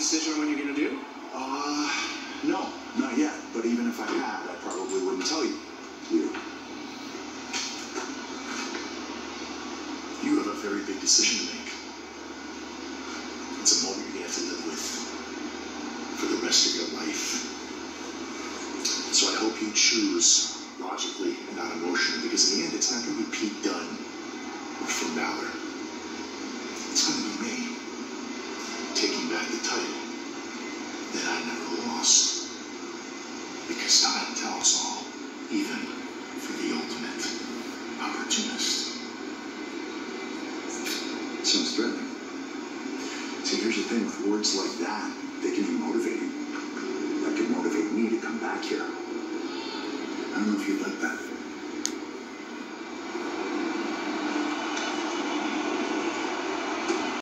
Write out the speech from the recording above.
decision on what you're going to do? No, not yet. But even if I had, I probably wouldn't tell you. You have a very big decision to make. It's a moment you have to live with for the rest of your life. So I hope you choose logically and not emotionally, because in the end, it's not going to be Pete Dunne or Finn Balor. It's going to be me taking back the title that I never lost. Because time tells all, even for the ultimate opportunist. Sounds threatening. See, here's the thing with words like that, they can be motivating. That can motivate me to come back here. I don't know if you'd like that.